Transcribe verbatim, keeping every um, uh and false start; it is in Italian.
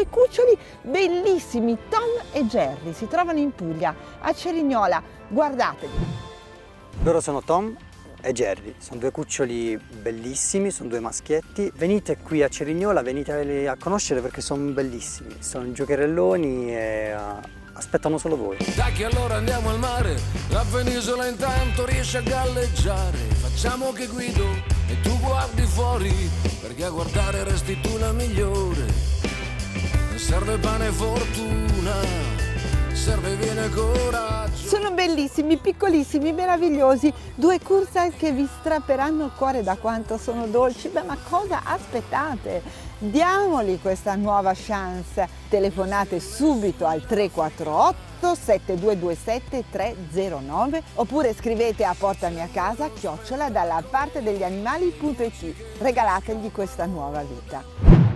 due cuccioli bellissimi, Tom e Jerry, si trovano in Puglia, a Cerignola, guardateli. Loro sono Tom e Jerry, sono due cuccioli bellissimi, sono due maschietti. Venite qui a Cerignola, veniteli a conoscere perché sono bellissimi, sono giocherelloni e uh, aspettano solo voi. Dai che allora andiamo al mare, la penisola intanto riesce a galleggiare. Facciamo che guido e tu guardi fuori, perché a guardare resti tu la migliore. Non serve pane e fortuna, serve viene coraggio. Sono bellissimi, piccolissimi, meravigliosi, due Kurzeit che vi strapperanno il cuore da quanto sono dolci. Beh, ma cosa aspettate? Diamoli questa nuova chance. Telefonate subito al tre quattro otto sette due due sette tre zero nove oppure scrivete a portami a casa chiocciola dalla parte degli animali punto it. Regalategli questa nuova vita.